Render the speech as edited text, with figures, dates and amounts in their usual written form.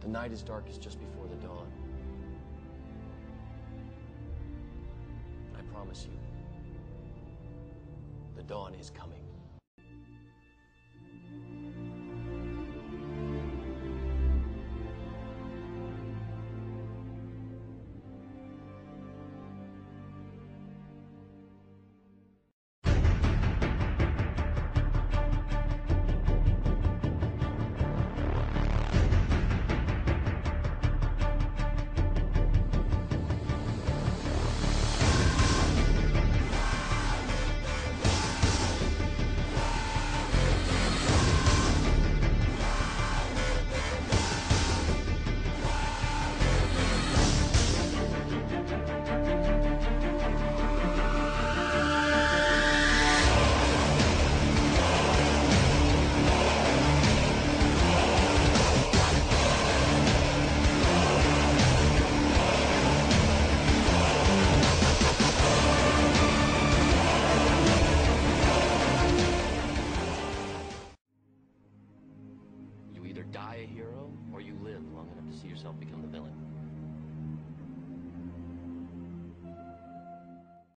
The night is darkest just before the dawn. I promise you, the dawn is coming. You either die a hero, or you live long enough to see yourself become the villain.